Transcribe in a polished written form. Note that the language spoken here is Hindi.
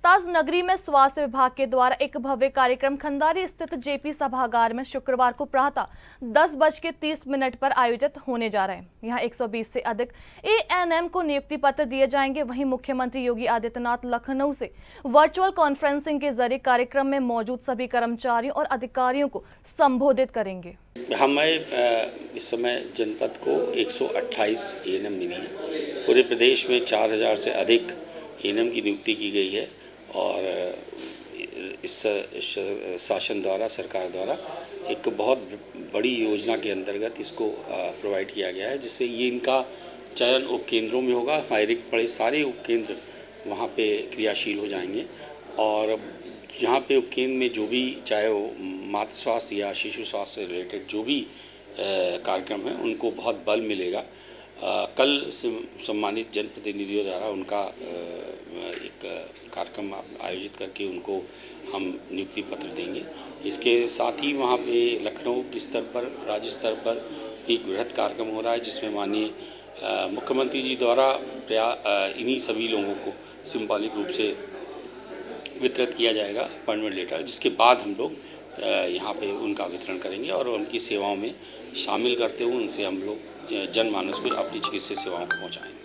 रोहतास नगरी में स्वास्थ्य विभाग के द्वारा एक भव्य कार्यक्रम खंडारी स्थित जेपी सभागार में शुक्रवार को प्रातः 10:30 पर आयोजित होने जा रहे हैं। यहां 120 से अधिक एएनएम को नियुक्ति पत्र दिए जाएंगे। वहीं मुख्यमंत्री योगी आदित्यनाथ लखनऊ से वर्चुअल कॉन्फ्रेंसिंग के जरिए कार्यक्रम में मौजूद सभी कर्मचारियों और अधिकारियों को संबोधित करेंगे। हमें इस समय जनपद को 128 एएनएम मिली है। पूरे प्रदेश में 4000 से अधिक एएनएम की नियुक्ति की गई है और इस शासन द्वारा, सरकार द्वारा एक बहुत बड़ी योजना के अंतर्गत इसको प्रोवाइड किया गया है, जिससे ये इनका चयन उपकेंद्रों में होगा। हमारे रिक्त पड़े सारे उपकेंद्र वहाँ पे क्रियाशील हो जाएंगे और जहाँ पे उपकेंद्र में जो भी, चाहे वो मातृ स्वास्थ्य या शिशु स्वास्थ्य से रिलेटेड जो भी कार्यक्रम है, उनको बहुत बल मिलेगा। कल सम्मानित जनप्रतिनिधियों द्वारा उनका एक कार्यक्रम आयोजित करके उनको हम नियुक्ति पत्र देंगे। इसके साथ ही वहाँ पे लखनऊ के स्तर पर, राज्य स्तर पर एक बृहद कार्यक्रम हो रहा है, जिसमें माननीय मुख्यमंत्री जी द्वारा इन्हीं सभी लोगों को सिंबॉलिक रूप से वितरित किया जाएगा अपॉइंटमेंट लेटर, जिसके बाद हम लोग यहाँ पे उनका वितरण करेंगे और उनकी सेवाओं में शामिल करते हुए उनसे हम लोग जनमानस को अपनी चिकित्सा सेवाओं को पहुँचाएंगे।